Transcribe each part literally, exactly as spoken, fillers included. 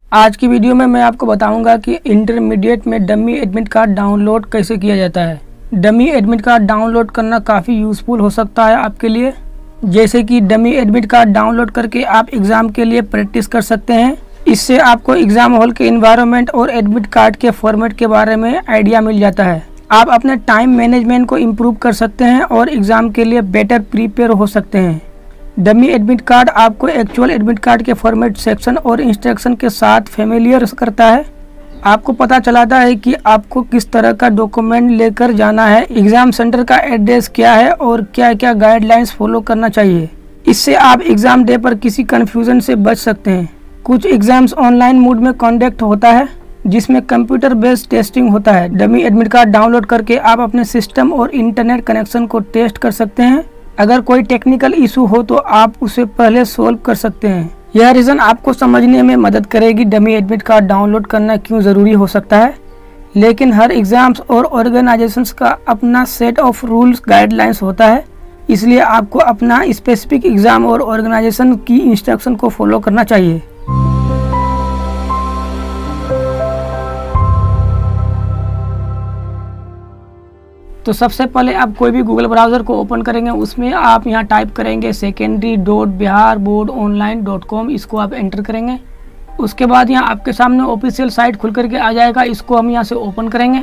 आज की वीडियो में मैं आपको बताऊंगा कि इंटरमीडिएट में डमी एडमिट कार्ड डाउनलोड कैसे किया जाता है। डमी एडमिट कार्ड डाउनलोड करना काफ़ी यूज़फुल हो सकता है आपके लिए। जैसे कि डमी एडमिट कार्ड डाउनलोड करके आप एग्ज़ाम के लिए प्रैक्टिस कर सकते हैं। इससे आपको एग्ज़ाम हॉल के इन्वायरमेंट और एडमिट कार्ड के फॉर्मेट के बारे में आइडिया मिल जाता है। आप अपने टाइम मैनेजमेंट को इम्प्रूव कर सकते हैं और एग्ज़ाम के लिए बेटर प्रिपेयर हो सकते हैं। डमी एडमिट कार्ड आपको एक्चुअल एडमिट कार्ड के फॉर्मेट, सेक्शन और इंस्ट्रक्शन के साथ फेमिलियर करता है। आपको पता चलाता है कि आपको किस तरह का डॉक्यूमेंट लेकर जाना है, एग्ज़ाम सेंटर का एड्रेस क्या है और क्या क्या गाइडलाइंस फॉलो करना चाहिए। इससे आप एग्ज़ाम डे पर किसी कन्फ्यूज़न से बच सकते हैं। कुछ एग्ज़ाम्स ऑनलाइन मोड में कंडक्ट होता है जिसमें कंप्यूटर बेस्ड टेस्टिंग होता है। डमी एडमिट कार्ड डाउनलोड करके आप अपने सिस्टम और इंटरनेट कनेक्शन को टेस्ट कर सकते हैं। अगर कोई टेक्निकल इशू हो तो आप उसे पहले सोल्व कर सकते हैं। यह रीज़न आपको समझने में मदद करेगी डमी एडमिट कार्ड डाउनलोड करना क्यों ज़रूरी हो सकता है। लेकिन हर एग्ज़ाम्स और ऑर्गेनाइजेशंस का अपना सेट ऑफ रूल्स गाइडलाइंस होता है, इसलिए आपको अपना स्पेसिफिक एग्ज़ाम और ऑर्गेनाइजेशन की इंस्ट्रक्शन को फॉलो करना चाहिए। तो सबसे पहले आप कोई भी गूगल ब्राउज़र को ओपन करेंगे, उसमें आप यहाँ टाइप करेंगे secondary dot Bihar board online dot com. इसको आप एंटर करेंगे। उसके बाद यहाँ आपके सामने ऑफिशियल साइट खुल करके आ जाएगा। इसको हम यहाँ से ओपन करेंगे।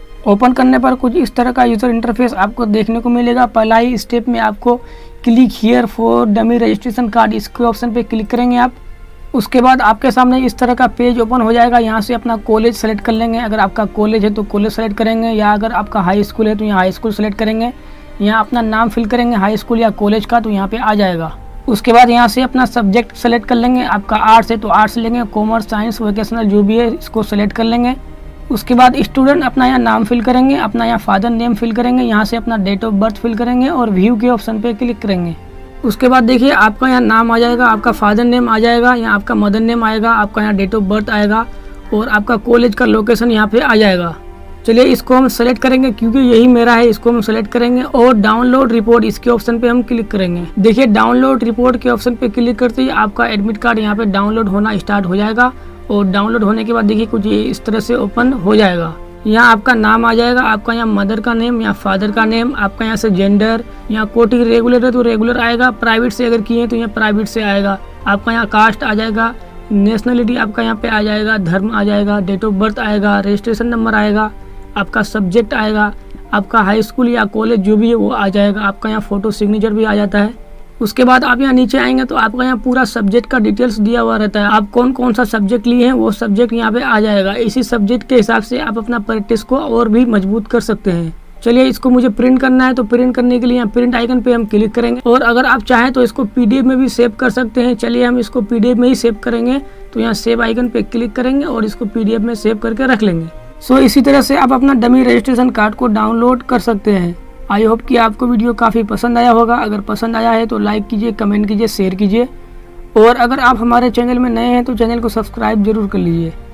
ओपन करने पर कुछ इस तरह का यूज़र इंटरफेस आपको देखने को मिलेगा। पहला ही स्टेप में आपको click here for dummy registration card, इसके ऑप्शन पर क्लिक करेंगे आप। उसके बाद आपके सामने इस तरह का पेज ओपन हो जाएगा। यहाँ से अपना कॉलेज सेलेक्ट कर लेंगे। अगर आपका कॉलेज है तो कॉलेज सेलेक्ट करेंगे, या अगर आपका हाई स्कूल है तो यहाँ हाई स्कूल सेलेक्ट करेंगे। यहाँ अपना नाम फिल करेंगे हाई स्कूल या कॉलेज का, तो यहाँ पे आ जाएगा। उसके बाद यहाँ से अपना सब्जेक्ट सेलेक्ट कर लेंगे। आपका आर्ट्स है तो आर्ट्स लेंगे, कॉमर्स, साइंस, वोकेशनल जो भी है इसको सेलेक्ट कर लेंगे। उसके बाद स्टूडेंट अपना यहाँ नाम फिल करेंगे, अपना यहाँ फादर नेम फिल करेंगे, यहाँ से अपना डेट ऑफ बर्थ फिल करेंगे और व्यू के ऑप्शन पे क्लिक करेंगे। उसके बाद देखिए आपका यहाँ नाम आ जाएगा, आपका फादर नेम आ जाएगा, यहाँ आपका मदर नेम आएगा, आपका यहाँ डेट ऑफ बर्थ आएगा और आपका कॉलेज का लोकेशन यहाँ पे आ जाएगा। चलिए इसको हम सेलेक्ट करेंगे क्योंकि यही मेरा है, इसको हम सेलेक्ट करेंगे और डाउनलोड रिपोर्ट इसके ऑप्शन पे हम क्लिक करेंगे। देखिए डाउनलोड रिपोर्ट के ऑप्शन पे क्लिक करते ही आपका एडमिट कार्ड यहाँ पे डाउनलोड होना स्टार्ट हो जाएगा। और डाउनलोड होने के बाद देखिए कुछ इस तरह से ओपन हो जाएगा। यहाँ आपका नाम आ जाएगा, आपका यहाँ मदर का नेम, यहाँ फादर का नेम, आपका यहाँ से जेंडर, यहाँ कोटि रेगुलर है तो रेगुलर आएगा, प्राइवेट से अगर किए तो यहाँ प्राइवेट से आएगा। आपका यहाँ कास्ट आ जाएगा, नेशनलिटी आपका यहाँ पे आ जाएगा, धर्म आ जाएगा, डेट ऑफ बर्थ आएगा, रजिस्ट्रेशन नंबर आएगा, आपका सब्जेक्ट आएगा, आपका हाई स्कूल या कॉलेज जो भी है वो आ जाएगा। आपका यहाँ फोटो सिग्नेचर भी आ जाता है। उसके बाद आप यहाँ नीचे आएंगे तो आपका यहाँ पूरा सब्जेक्ट का डिटेल्स दिया हुआ रहता है। आप कौन कौन सा सब्जेक्ट लिए हैं वो सब्जेक्ट यहाँ पे आ जाएगा। इसी सब्जेक्ट के हिसाब से आप अपना प्रैक्टिस को और भी मजबूत कर सकते हैं। चलिए इसको मुझे प्रिंट करना है तो प्रिंट करने के लिए यहाँ प्रिंट आइकन पे हम क्लिक करेंगे और अगर आप चाहें तो इसको पीडीएफ में भी सेव कर सकते हैं। चलिए हम इसको पीडीएफ में ही सेव करेंगे, तो यहाँ सेव आइकन पे क्लिक करेंगे और इसको पीडीएफ में सेव करके रख लेंगे। सो इसी तरह से आप अपना डमी रजिस्ट्रेशन कार्ड को डाउनलोड कर सकते हैं। आई होप कि आपको वीडियो काफ़ी पसंद आया होगा। अगर पसंद आया है तो लाइक कीजिए, कमेंट कीजिए, शेयर कीजिए और अगर आप हमारे चैनल में नए हैं तो चैनल को सब्सक्राइब जरूर कर लीजिए।